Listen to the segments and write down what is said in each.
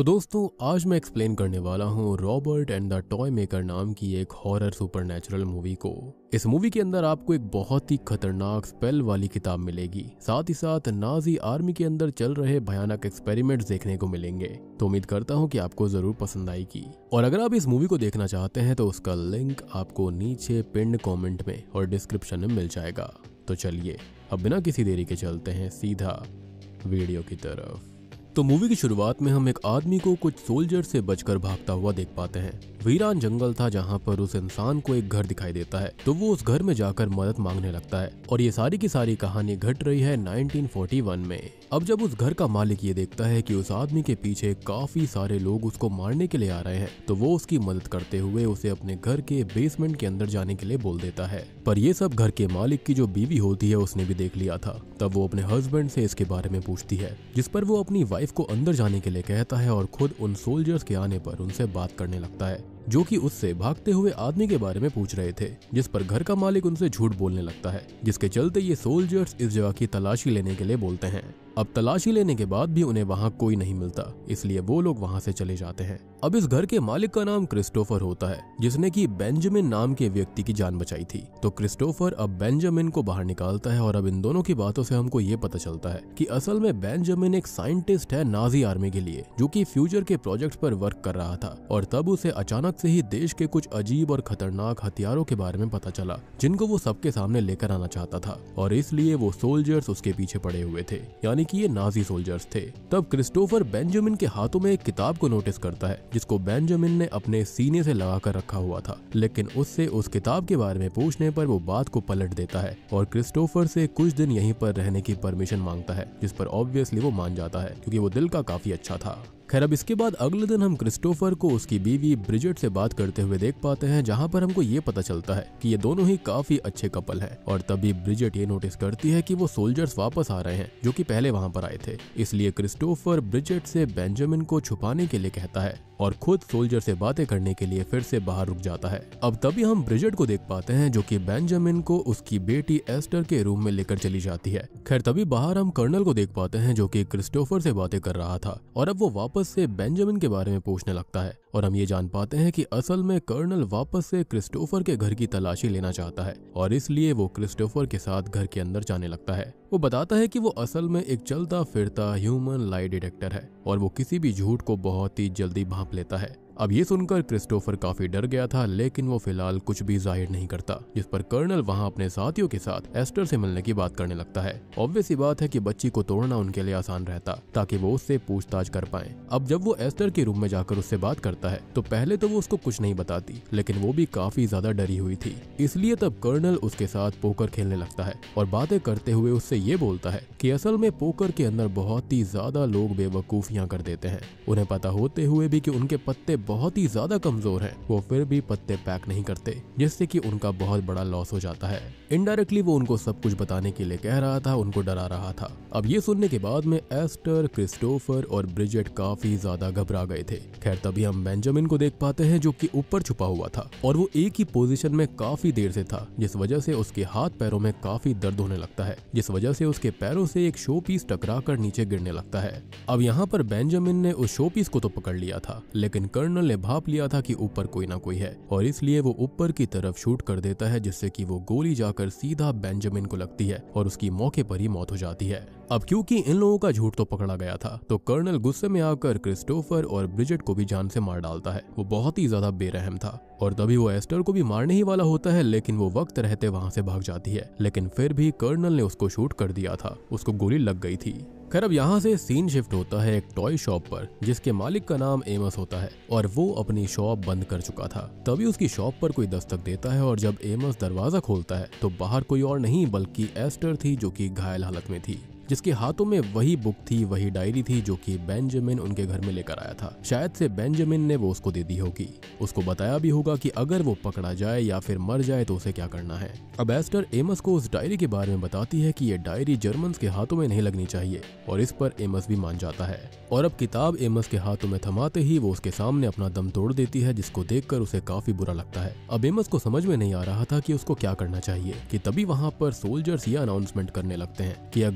तो दोस्तों आज मैं एक्सप्लेन करने वाला हूँ Robert and the toy maker नाम की एक हॉरर सुपरनैचुरल मूवी को। इस मूवी के अंदर आपको एक बहुत ही खतरनाक स्पेल वाली किताब मिलेगी, साथ ही साथ नाजी आर्मी के अंदर चल रहे भयानक एक्सपेरिमेंट्स देखने को मिलेंगे। तो उम्मीद करता हूँ कि आपको जरूर पसंद आएगी। और अगर आप इस मूवी को देखना चाहते हैं तो उसका लिंक आपको नीचे पिन्ड कॉमेंट में और डिस्क्रिप्शन में मिल जाएगा। तो चलिए अब बिना किसी देरी के चलते हैं सीधा वीडियो की तरफ। तो मूवी की शुरुआत में हम एक आदमी को कुछ सोल्जर से बचकर भागता हुआ देख पाते हैं। वीरान जंगल था जहाँ पर उस इंसान को एक घर दिखाई देता है, तो वो उस घर में जाकर मदद मांगने लगता है। और ये सारी की सारी कहानी घट रही है 1941 में। अब जब उस घर का मालिक ये देखता है कि उस आदमी के पीछे काफी सारे लोग उसको मारने के लिए आ रहे हैं, तो वो उसकी मदद करते हुए उसे अपने घर के बेसमेंट के अंदर जाने के लिए बोल देता है। पर ये सब घर के मालिक की जो बीवी होती है उसने भी देख लिया था। तब वो अपने हस्बैंड से इसके बारे में पूछती है, जिस पर वो अपनी वाइफ को अंदर जाने के लिए कहता है और खुद उन सोल्जर्स के आने पर उनसे बात करने लगता है, जो कि उससे भागते हुए आदमी के बारे में पूछ रहे थे। जिस पर घर का मालिक उनसे झूठ बोलने लगता है, जिसके चलते ये सोल्जर्स इस जगह की तलाशी लेने के लिए बोलते हैं। अब तलाशी लेने के बाद भी उन्हें वहाँ कोई नहीं मिलता, इसलिए वो लोग वहाँ से चले जाते हैं। अब इस घर के मालिक का नाम क्रिस्टोफर होता है, जिसने कि बेंजामिन नाम के व्यक्ति की जान बचाई थी। तो क्रिस्टोफर अब बेंजामिन को बाहर निकालता है और अब इन दोनों की बातों से हमको ये पता चलता है कि असल में बेंजामिन एक साइंटिस्ट है नाजी आर्मी के लिए, जो कि फ्यूचर के प्रोजेक्ट पर वर्क कर रहा था। और तब उसे अचानक से ही देश के कुछ अजीब और खतरनाक हथियारों के बारे में पता चला, जिनको वो सबके सामने लेकर आना चाहता था। और इसलिए वो सोल्जर्स उसके पीछे पड़े हुए थे, यानी कि ये नाजी सोल्जर्स थे। तब क्रिस्टोफर बेंजामिन के हाथों में एक किताब को नोटिस करता है, जिसको बेंजामिन ने अपने सीने से लगाकर रखा हुआ था। लेकिन उससे उस किताब के बारे में पूछने पर वो बात को पलट देता है और क्रिस्टोफर से कुछ दिन यहीं पर रहने की परमिशन मांगता है, जिस पर ऑब्वियसली वो मान जाता है क्योंकि वो दिल का काफी अच्छा था। खैर अब इसके बाद अगले दिन हम क्रिस्टोफर को उसकी बीवी ब्रिजेट से बात करते हुए देख पाते हैं, जहां पर हमको ये पता चलता है कि ये दोनों ही काफी अच्छे कपल हैं। और तभी ब्रिजेट ये नोटिस करती है कि वो सोल्जर्स वापस आ रहे हैं, जो कि पहले वहां पर आए थे। इसलिए क्रिस्टोफर ब्रिजेट से बेंजामिन को छुपाने के लिए कहता है और खुद सोल्जर से बातें करने के लिए फिर से बाहर रुक जाता है। अब तभी हम ब्रिजेट को देख पाते हैं, जो कि बेंजामिन को उसकी बेटी एस्टर के रूम में लेकर चली जाती है। खैर तभी बाहर हम कर्नल को देख पाते हैं, जो कि क्रिस्टोफर से बातें कर रहा था और अब वो वापस से बेंजामिन के बारे में पूछने लगता है। और हम ये जान पाते हैं कि असल में कर्नल वापस से क्रिस्टोफर के घर की तलाशी लेना चाहता है और इसलिए वो क्रिस्टोफर के साथ घर के अंदर जाने लगता है। वो बताता है कि वो असल में एक चलता फिरता ह्यूमन लाई डिटेक्टर है और वो किसी भी झूठ को बहुत ही जल्दी भांप लेता है। अब ये सुनकर क्रिस्टोफर काफी डर गया था, लेकिन वो फिलहाल कुछ भी जाहिर नहीं करता। जिस पर कर्नल वहाँ अपने साथियों के साथ एस्टर से मिलने की बात करने लगता है। ऑब्वियस सी बात है कि बच्ची को तोड़ना उनके लिए आसान रहता, ताकि वो उससे पूछताछ कर पाए। अब जब वो एस्टर के रूम में जाकर उससे बात करता है तो पहले तो वो उसको कुछ नहीं बताती, लेकिन वो भी काफी ज्यादा डरी हुई थी। इसलिए तब कर्नल उसके साथ पोकर खेलने लगता है और बातें करते हुए उससे ये बोलता है कि असल में पोकर के अंदर बहुत ही ज्यादा लोग बेवकूफियां कर देते हैं। उन्हें पता होते हुए भी कि उनके पत्ते बहुत ही ज्यादा कमजोर हैं, वो फिर भी पत्ते पैक नहीं करते, जिससे कि उनका बहुत बड़ा लॉस हो जाता है। इनडायरेक्टली वो उनको सब कुछ बताने के लिए कह रहा था, उनको डरा रहा था। अब ये सुनने के बाद में एस्टर, क्रिस्टोफर और ब्रिजेट काफी ज्यादा घबरा गए थे। खैर तभी हम बेंजामिन को देख पाते हैं, जो कि ऊपर छुपा हुआ था और वो एक ही पोजीशन में काफी देर से था, जिस वजह से उसके हाथ पैरों में काफी दर्द होने लगता है, जिस वजह से उसके पैरों से एक शो पीस टकराकर नीचे गिरने लगता है। अब यहाँ पर बेंजामिन ने उस शो पीस को तो पकड़ लिया था, लेकिन कर्नल ने भाप लिया था कि ऊपर कोई ना कोई है और इसलिए वो ऊपर की तरफ शूट कर देता है, जिससे कि वो गोली जाकर सीधा बेंजामिन को लगती है और उसकी मौके पर ही मौत हो जाती है। अब क्योंकि इन लोगों का झूठ तो पकड़ा गया था, तो कर्नल गुस्से में आकर क्रिस्टोफर और ब्रिजेट को भी जान से मार डालता है। वो बहुत ही ज्यादा बेरहम था और तभी वो एस्टर को भी मारने ही वाला होता है, लेकिन वो वक्त रहते वहां से भाग जाती है। लेकिन फिर भी कर्नल ने उसको शूट कर दिया था, उसको गोली लग गई थी। खैर अब यहाँ से सीन शिफ्ट होता है एक टॉय शॉप पर, जिसके मालिक का नाम एमस होता है और वो अपनी शॉप बंद कर चुका था। तभी उसकी शॉप पर कोई दस्तक देता है और जब एमस दरवाजा खोलता है तो बाहर कोई और नहीं बल्कि एस्टर थी, जो कि घायल हालत में थी, जिसके हाथों में वही बुक थी, वही डायरी थी जो कि बेंजामिन उनके घर में लेकर आया था। शायद से बेंजामिन ने वो उसको दे दी होगी, उसको बताया भी होगा कि अगर वो पकड़ा जाए या फिर मर जाए तो उसे क्या करना है। अब एस्टर एमस को उस डायरी के बारे में बताती है कि ये डायरी जर्मन्स के हाथों में नहीं लगनी चाहिए और इस पर एमस भी मान जाता है। और अब किताब एमस के हाथों में थमाते ही वो उसके सामने अपना दम तोड़ देती है, जिसको देखकर उसे काफी बुरा लगता है। अब एमस को समझ में नहीं आ रहा था कि उसको क्या करना चाहिए कि तभी वहाँ पर सोल्जर्स ये अनाउंसमेंट करने लगते हैं कि अगर किसी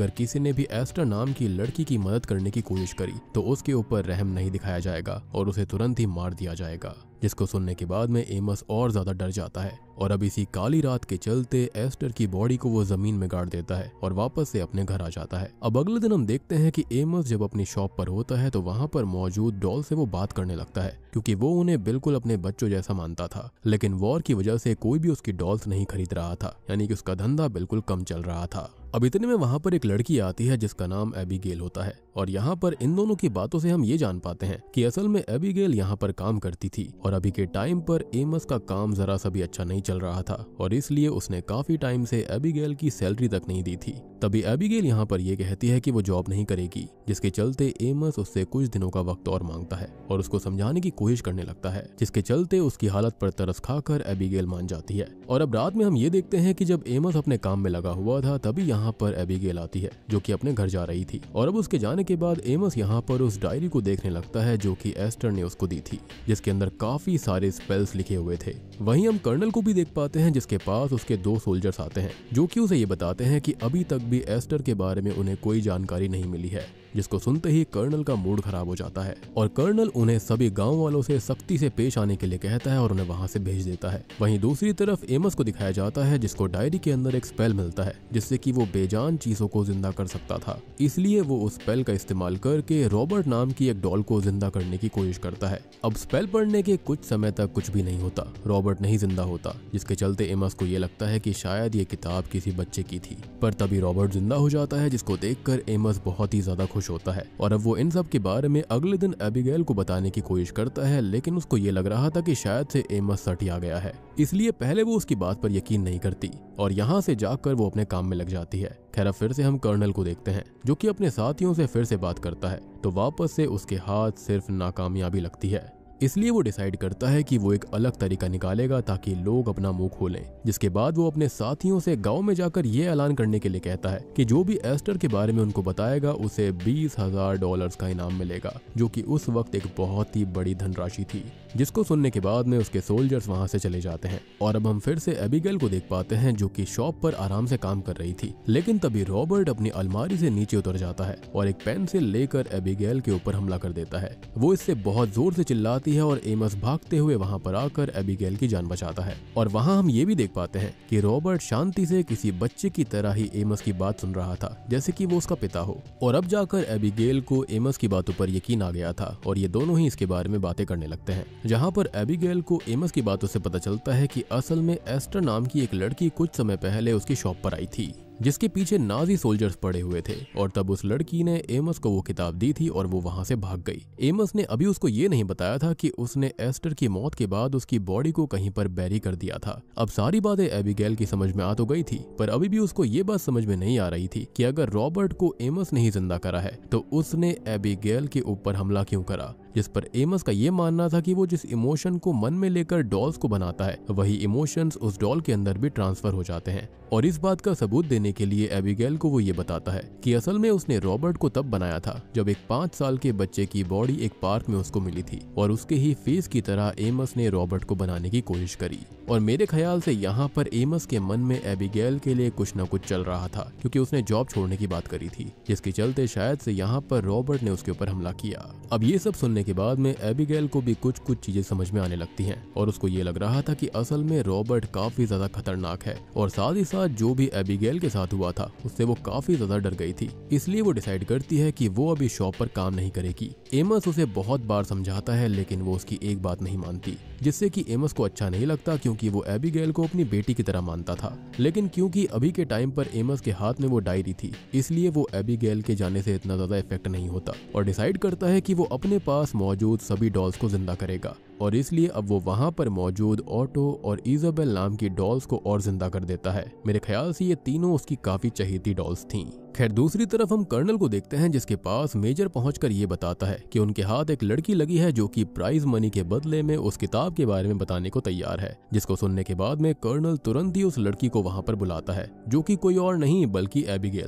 ने भी एस्टर नाम की लड़की की मदद करने की कोशिश करी तो उसके ऊपर रहम नहीं दिखाया जाएगा और उसे तुरंत ही मार दिया जाएगा। जिसको सुनने के बाद में एमस और ज्यादा डर जाता है और अब इसी काली रात के चलते एस्टर की बॉडी को वो जमीन में गाड़ देता है और वापस से अपने घर आ जाता है। अब अगले दिन हम देखते हैं कि एमस जब अपनी शॉप पर होता है तो वहाँ पर मौजूद डॉल से वो बात करने लगता है क्योंकि वो उन्हें बिल्कुल अपने बच्चों जैसा मानता था, लेकिन वॉर की वजह से कोई भी उसकी डॉल्स नहीं खरीद रहा था, यानी कि उसका धंधा बिल्कुल कम चल रहा था। अब इतने में वहाँ पर एक लड़की आती है जिसका नाम एबिगेल होता है और यहाँ पर इन दोनों की बातों से हम ये जान पाते हैं कि असल में एबिगेल यहाँ पर काम करती थी और अभी के टाइम पर एमस का काम जरा सा भी अच्छा नहीं चल रहा था और इसलिए उसने काफी टाइम से एबिगेल की सैलरी तक नहीं दी थी। तभी एबिगेल यहाँ पर ये कहती है कि वो जॉब नहीं करेगी, जिसके चलते एमस उससे कुछ दिनों का वक्त और मांगता है और उसको समझाने की कोशिश करने लगता है, जिसके चलते उसकी हालत पर तरस खाकर एबिगेल मान जाती है। और अब रात में हम ये देखते हैं कि जब एमस अपने काम में लगा हुआ था तभी यहाँ पर एबिगेल आती है जो कि अपने घर जा रही थी और अब उसके जाने के बाद एमस यहाँ पर उस डायरी को देखने लगता है जो कि एस्टर ने उसको दी थी, जिसके अंदर काफी सारे स्पेल्स लिखे हुए थे। वहीं हम कर्नल को भी देख पाते हैं जिसके पास उसके 2 सोल्जर्स आते हैं जो कि उसे ये बताते हैं कि अभी तक भी एस्टर के बारे में उन्हें कोई जानकारी नहीं मिली है, जिसको सुनते ही कर्नल का मूड खराब हो जाता है और कर्नल उन्हें सभी गांव वालों से सख्ती से पेश आने के लिए कहता है और उन्हें वहां से भेज देता है। वहीं दूसरी तरफ एमस को दिखाया जाता है जिसको डायरी के अंदर एक स्पेल मिलता है जिससे कि वो बेजान चीजों को जिंदा कर सकता था, इसलिए वो उस स्पेल का इस्तेमाल करके रॉबर्ट नाम की एक डॉल को जिंदा करने की कोशिश करता है। अब स्पेल पढ़ने के कुछ समय तक कुछ भी नहीं होता, रॉबर्ट नहीं जिंदा होता, जिसके चलते एमस को ये लगता है कि शायद ये किताब किसी बच्चे की थी। पर तभी रॉबर्ट जिंदा हो जाता है जिसको देखकर एमस बहुत ही ज्यादा खुश होता है और अब वो इन सब के बारे में अगले दिन एबिगेल को बताने की कोशिश करता है, लेकिन उसको ये लग रहा था कि शायद से एमस सटिया गया है, इसलिए पहले वो उसकी बात पर यकीन नहीं करती और यहाँ से जाकर वो अपने काम में लग जाती है। खैर फिर से हम कर्नल को देखते हैं जो कि अपने साथियों से फिर से बात करता है तो वापस से उसके हाथ सिर्फ नाकामयाबी लगती है, इसलिए वो डिसाइड करता है कि वो एक अलग तरीका निकालेगा ताकि लोग अपना मुंह खोलें। जिसके बाद वो अपने साथियों से गांव में जाकर ये ऐलान करने के लिए कहता है कि जो भी एस्टर के बारे में उनको बताएगा उसे $20,000 का इनाम मिलेगा, जो कि उस वक्त एक बहुत ही बड़ी धनराशि थी। जिसको सुनने के बाद में उसके सोल्जर्स वहां से चले जाते हैं और अब हम फिर से एबिगेल को देख पाते हैं जो कि शॉप पर आराम से काम कर रही थी, लेकिन तभी रॉबर्ट अपनी अलमारी से नीचे उतर जाता है और एक पेंसिल लेकर एबिगेल के ऊपर हमला कर देता है। वो इससे बहुत जोर से चिल्लाती है और एमस भागते हुए वहां पर आकर एबिगेल की जान बचाता है। और वहां हम ये भी देख पाते हैं कि रॉबर्ट शांति से किसी बच्चे की तरह ही एमस की बात सुन रहा था जैसे कि वो उसका पिता हो। और अब जाकर एबिगेल को एमस की बातों पर यकीन आ गया था और ये दोनों ही इसके बारे में बातें करने लगते हैं, जहां पर एबिगेल को एमस की बातों से पता चलता है कि असल में एस्टर नाम की एक लड़की कुछ समय पहले उसकी शॉप पर आई थी जिसके पीछे नाजी सोल्जर्स पड़े हुए थे और तब उस लड़की ने एमस को वो किताब दी थी और वो वहां से भाग गई। एमस ने अभी उसको ये नहीं बताया था कि उसने एस्टर की मौत के बाद उसकी बॉडी को कहीं पर बैरी कर दिया था। अब सारी बातें एबिगेल की समझ में आ तो गई थी, पर अभी भी उसको ये बात समझ में नहीं आ रही थी कि अगर रॉबर्ट को एमस ने ही जिंदा करा है तो उसने एबिगेल के ऊपर हमला क्यों करा, जिस पर एमस का ये मानना था कि वो जिस इमोशन को मन में लेकर डॉल्स को बनाता है वही इमोशंस उस डॉल के अंदर भी ट्रांसफर हो जाते हैं। और इस बात का सबूत देने के लिए एबिगेल को वो ये बताता है कि असल में उसने रॉबर्ट को तब बनाया था जब एक 5 साल के बच्चे की बॉडी एक पार्क में उसको मिली थी और उसके ही फेस की तरह एमस ने रॉबर्ट को बनाने की कोशिश करी। और मेरे ख्याल से यहाँ पर एमस के मन में एबिगेल के लिए कुछ न कुछ चल रहा था क्योंकि उसने जॉब छोड़ने की बात करी थी, जिसके चलते शायद से यहाँ पर रॉबर्ट ने उसके ऊपर हमला किया। अब ये सब सुनने के बाद में एबिगेल को भी कुछ चीजें समझ में आने लगती हैं और उसको ये लग रहा था कि असल में रॉबर्ट काफी ज्यादा खतरनाक है और साथ ही साथ जो भी एबिगेल के साथ हुआ था उससे वो काफी ज्यादा डर गई थी, इसलिए वो डिसाइड करती है कि वो अभी शॉप पर काम नहीं करेगी। एमस उसे बहुत बार समझाता है लेकिन वो उसकी एक बात नहीं मानती, जिससे कि एमस को अच्छा नहीं लगता क्योंकि वो एबिगेल को अपनी बेटी की तरह मानता था। लेकिन क्योंकि अभी के टाइम पर एमस के हाथ में वो डायरी थी इसलिए वो एबिगेल के जाने से इतना ज्यादा इफेक्ट नहीं होता और डिसाइड करता है कि वो अपने पास मौजूद सभी डॉल्स को जिंदा करेगा और इसलिए अब वो वहां पर मौजूद ऑटो और इजाबेल नाम की डॉल्स को और जिंदा कर देता है। मेरे ख्याल से ये तीनों उसकी काफी चहेती डॉल्स थीं। खैर दूसरी तरफ हम कर्नल को देखते हैं जिसके पास मेजर पहुंचकर ये बताता है कि उनके हाथ एक लड़की लगी है जो कि प्राइज मनी के बदले में उस किताब के बारे में बताने को तैयार है, जिसको सुनने के बाद में कर्नल तुरंत ही उस लड़की को वहां पर बुलाता है जो कि कोई और नहीं बल्कि एबिगेल थी।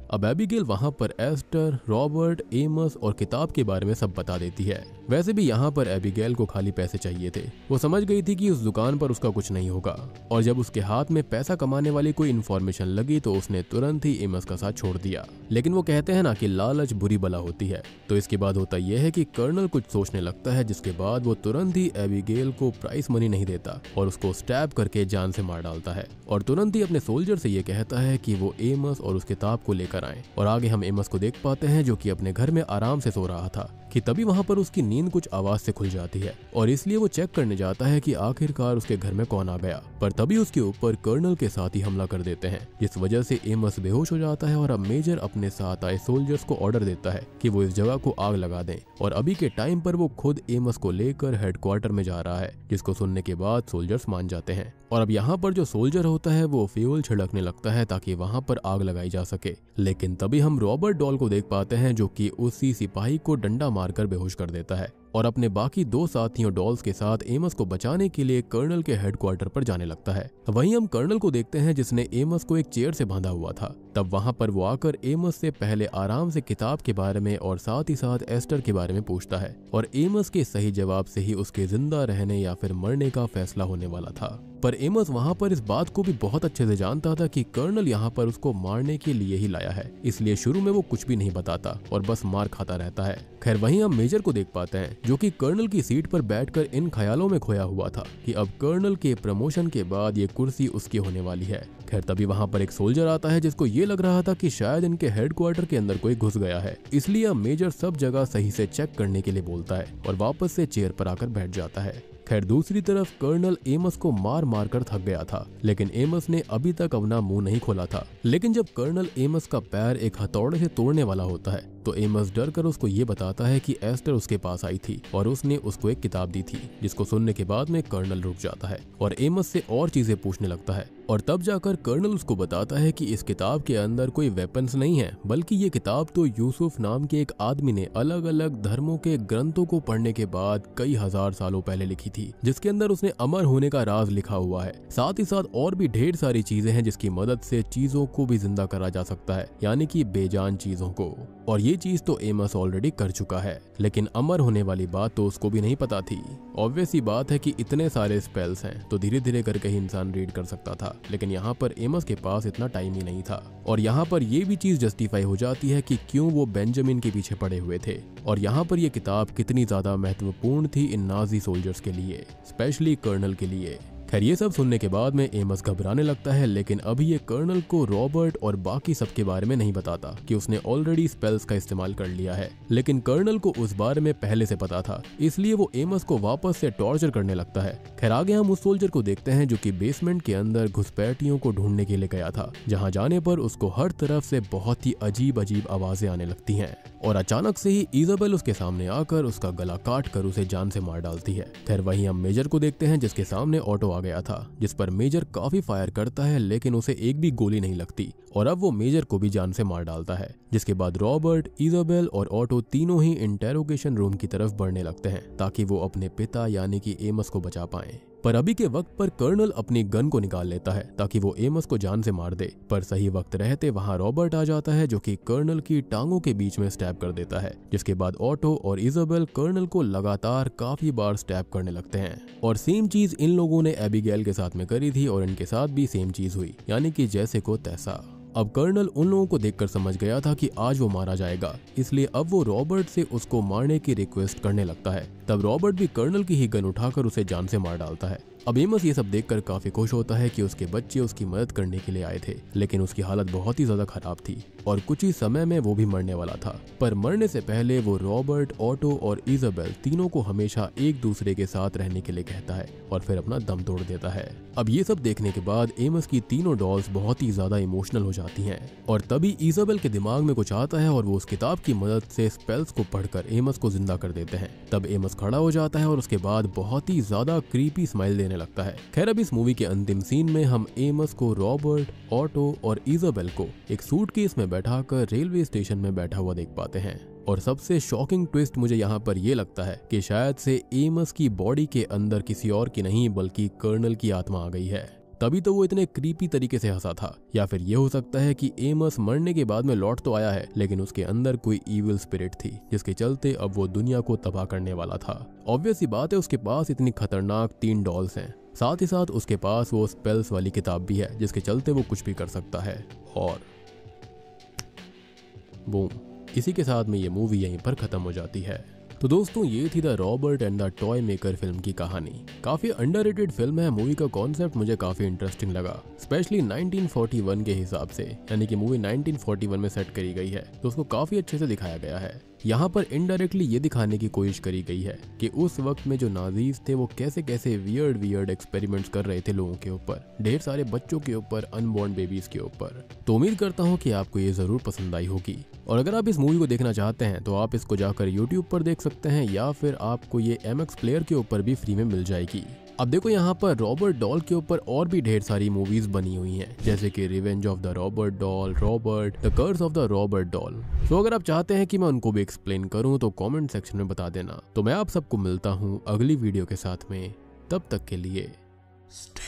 अब एबिगेल वहाँ पर एस्टर, रॉबर्ट, एमस और किताब के बारे में सब बता देती है। वैसे भी यहाँ पर एबिगेल को खाली पैसे चाहिए थे। वो समझ गई थी कि उस दुकान पर उसका कुछ नहीं होगा, और जब उसके हाथ में पैसा कमाने वाली कोई इन्फॉर्मेशन लगी तो उसने तुरंत ही एमस का साथ छोड़ दिया। लेकिन वो कहते हैं ना कि लालच बुरी बला होती है, तो इसके बाद होता यह है कि कर्नल कुछ सोचने लगता है, जिसके बाद वो तुरंत ही एबिगेल को प्राइस मनी नहीं देता और उसको स्टैब करके जान से मार डालता है, और तुरंत ही अपने सोल्जर से ये कहता है कि वो एमस और उस किताब को लेकर आए। और आगे हम एमस को देख पाते हैं जो कि अपने घर में आराम से सो रहा था कि तभी वहां पर उसकी नींद कुछ आवाज से खुल जाती है, और इसलिए वो चेक करने जाता है कि आखिरकार उसके घर में कौन आ गया। पर तभी उसके ऊपर कर्नल के साथ ही हमला कर देते हैं, जिस वजह से एमस बेहोश हो जाता है। और अब मेजर अपने साथ आए सोल्जर्स को ऑर्डर देता है कि वो इस जगह को आग लगा दें, और अभी के टाइम पर वो खुद एमस को लेकर हेडक्वार्टर में जा रहा है, जिसको सुनने के बाद सोल्जर्स मान जाते हैं। और अब यहाँ पर जो सोल्जर होता है वो फ्यूल छिड़कने लगता है ताकि वहां पर आग लगाई जा सके। लेकिन तभी हम रॉबर्ट डॉल को देख पाते हैं जो कि उसी सिपाही को डंडा मारकर बेहोश कर देता है, और अपने बाकी 2 साथियों डॉल्स के साथ एमस को बचाने के लिए कर्नल के हेडक्वार्टर पर जाने लगता है। वहीं हम कर्नल को देखते हैं जिसने एमस को एक चेयर से बांधा हुआ था। तब वहां पर वो आकर एमस से पहले आराम से किताब के बारे में और साथ ही साथ एस्टर के बारे में पूछता है, और एमस के सही जवाब से ही उसके जिंदा रहने या फिर मरने का फैसला होने वाला था। पर एमस वहां पर इस बात को भी बहुत अच्छे से जानता था कि कर्नल यहाँ पर उसको मारने के लिए ही लाया है, इसलिए शुरू में वो कुछ भी नहीं बताता और बस मार खाता रहता है। खैर वहीं हम मेजर को देख पाते हैं जो कि कर्नल की सीट पर बैठकर इन ख्यालों में खोया हुआ था कि अब कर्नल के प्रमोशन के बाद ये कुर्सी उसकी होने वाली है। खैर तभी वहां पर एक सोल्जर आता है जिसको ये लग रहा था कि शायद इनके हेडक्वार्टर के अंदर कोई घुस गया है, इसलिए अब मेजर सब जगह सही से चेक करने के लिए बोलता है और वापस से चेयर पर आकर बैठ जाता है। खैर दूसरी तरफ कर्नल एमस को मार मार कर थक गया था, लेकिन एमस ने अभी तक अपना मुंह नहीं खोला था। लेकिन जब कर्नल एमस का पैर एक हथौड़े से तोड़ने वाला होता है तो एमस डर कर उसको ये बताता है कि एस्टर उसके पास आई थी और उसने उसको एक किताब दी थी, जिसको सुनने के बाद में कर्नल रुक जाता है और एमस से और चीजें पूछने लगता है। और तब जाकर कर्नल उसको बताता है कि इस किताब के अंदर कोई वेपन्स नहीं है, बल्कि ये किताब तो यूसुफ नाम के एक आदमी ने अलग अलग धर्मों के ग्रंथों को पढ़ने के बाद कई हजार सालों पहले लिखी थी, जिसके अंदर उसने अमर होने का राज लिखा हुआ है। साथ ही साथ और भी ढेर सारी चीजें हैं जिसकी मदद से चीजों को भी जिंदा करा जा सकता है, यानी कि बेजान चीजों को। और ये चीज तो एमस ऑलरेडी कर चुका है, लेकिन अमर होने वाली बात तो उसको भी नहीं पता थी। ऑब्वियस ही बात है कि इतने सारे स्पेल्स हैं तो धीरे धीरे करके ही इंसान रीड कर सकता था, लेकिन यहाँ पर एमस के पास इतना टाइम ही नहीं था। और यहाँ पर ये भी चीज जस्टिफाई हो जाती है कि क्यों वो बेंजामिन के पीछे पड़े हुए थे, और यहाँ पर ये किताब कितनी ज्यादा महत्वपूर्ण थी इन नाजी सोल्जर्स के लिए, स्पेशली कर्नल के लिए। खैर ये सब सुनने के बाद में एमस घबराने लगता है, लेकिन अभी ये कर्नल को रॉबर्ट और बाकी सब के बारे में नहीं बताता कि उसने ऑलरेडी स्पेल्स का इस्तेमाल कर लिया है। लेकिन कर्नल को उस बारे में पहले से पता था, इसलिए वो एमस को वापस से टॉर्चर करने लगता है। खैर आगे हम उस सोल्जर को देखते हैं जो कि बेसमेंट के अंदर घुसपैठियों को ढूंढने के लिए गया था, जहाँ जाने पर उसको हर तरफ से बहुत ही अजीब अजीब आवाजें आने लगती हैं, और अचानक से ही इजाबेल उसके सामने आकर उसका गला काट कर उसे जान से मार डालती है। खैर वहीं हम मेजर को देखते हैं जिसके सामने ऑटो आ गया था, जिस पर मेजर काफी फायर करता है, लेकिन उसे एक भी गोली नहीं लगती और अब वो मेजर को भी जान से मार डालता है। जिसके बाद रॉबर्ट, इजाबेल और ऑटो तीनों ही इंटेरोगेशन रूम की तरफ बढ़ने लगते हैं ताकि वो अपने पिता यानी कि एमस को बचा पाएं। पर अभी के वक्त पर कर्नल अपनी गन को निकाल लेता है ताकि वो एमस को जान से मार दे, पर सही वक्त रहते वहां रॉबर्ट आ जाता है जो कि कर्नल की टांगों के बीच में स्टैब कर देता है। जिसके बाद ऑटो और इजाबेल कर्नल को लगातार काफी बार स्टैब करने लगते हैं, और सेम चीज इन लोगों ने एबिगेल के साथ में करी थी और इनके साथ भी सेम चीज हुई, यानी कि जैसे को तैसा। अब कर्नल उन लोगों को देखकर समझ गया था कि आज वो मारा जाएगा, इसलिए अब वो रॉबर्ट से उसको मारने की रिक्वेस्ट करने लगता है। तब रॉबर्ट भी कर्नल की ही गन उठाकर उसे जान से मार डालता है। अब एमस ये सब देखकर काफी खुश होता है कि उसके बच्चे उसकी मदद करने के लिए आए थे, लेकिन उसकी हालत बहुत ही ज्यादा खराब थी और कुछ ही समय में वो भी मरने वाला था। पर मरने से पहले वो रॉबर्ट, ऑटो और इजाबेल तीनों को हमेशा एक दूसरे के साथ रहने के लिए कहता है और फिर अपना दम तोड़ देता है। अब ये सब देखने के बाद एमस की तीनों डॉल्स बहुत ही ज्यादा इमोशनल हो जाती हैं, और तभी इजाबेल के दिमाग में कुछ आता है और वो उस किताब की मदद से स्पेल्स को पढ़कर एमस को जिंदा कर देते हैं। तब एमस खड़ा हो जाता है और उसके बाद बहुत ही ज्यादा क्रीपी स्माइल देने लगता है। खैर अब इस मूवी के अंतिम सीन में हम एमस को रॉबर्ट, ऑटो और इजाबेल को एक सूटकेस में बैठाकर रेलवे स्टेशन में बैठा हुआ देख पाते हैं। और सबसे शॉकिंग ट्विस्ट मुझे यहाँ पर यह लगता है कि शायद से एमस की बॉडी के अंदर किसी और की नहीं बल्कि कर्नल की आत्मा आ गई है। तभी तो वो इतने क्रीपी तरीके से हंसा था। या फिर ये हो सकता है कि एमस मरने के बाद में लौट तो आया है, लेकिन उसके अंदर कोई इविल स्पिरिट थी जिसके चलते अब वो दुनिया को तबाह करने वाला था। ऑब्वियस सी बात है, उसके पास इतनी खतरनाक 3 डॉल्स हैं, साथ ही साथ उसके पास वो स्पेल्स वाली किताब भी है जिसके चलते वो कुछ भी कर सकता है। और बूम, इसी के साथ में ये मूवी यहीं पर खत्म हो जाती है। तो दोस्तों, ये थी the Robert and the toy maker film की कहानी। काफी अंडररेटेड फिल्म है। मूवी का कॉन्सेप्ट मुझे काफी इंटरेस्टिंग लगा, स्पेशली 1941 के हिसाब से, यानी कि मूवी 1941 में सेट करी गई है तो उसको काफी अच्छे से दिखाया गया है। यहाँ पर इनडायरेक्टली ये दिखाने की कोशिश करी गई है कि उस वक्त में जो नाजीज थे वो कैसे कैसे वियर्ड एक्सपेरिमेंट्स कर रहे थे लोगों के ऊपर, ढेर सारे बच्चों के ऊपर, अनबॉर्न बेबीज के ऊपर। तो उम्मीद करता हूँ कि आपको ये जरूर पसंद आई होगी। और अगर आप इस मूवी को देखना चाहते हैं तो आप इसको जाकर यूट्यूब पर देख सकते हैं, या फिर आपको ये MX प्लेयर के ऊपर भी फ्री में मिल जाएगी। अब देखो, यहाँ पर रॉबर्ट डॉल के ऊपर और भी ढेर सारी मूवीज बनी हुई हैं, जैसे कि revenge of the Robert doll, Robert, the curse of the Robert doll. तो अगर आप चाहते हैं कि मैं उनको भी एक्सप्लेन करूं तो कमेंट सेक्शन में बता देना। तो मैं आप सबको मिलता हूं अगली वीडियो के साथ में, तब तक के लिए